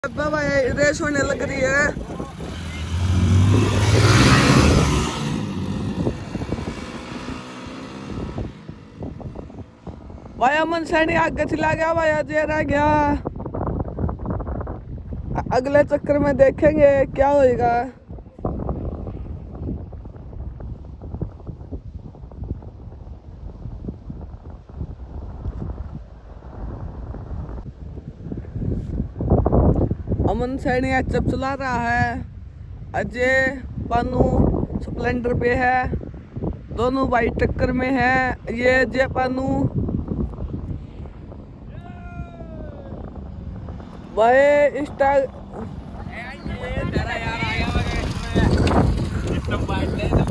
भाई रेस होने लग रही है। भाई अमन सैनी आगे चला गया, भाई अजय रह गया। अगले चक्कर में देखेंगे क्या होएगा। अमन सैनी एचएफ चला रहा है, अजय पानू स्प्लेंडर पे है, दोनों भाई टक्कर में है। ये अजय पानू भाई इंस्टा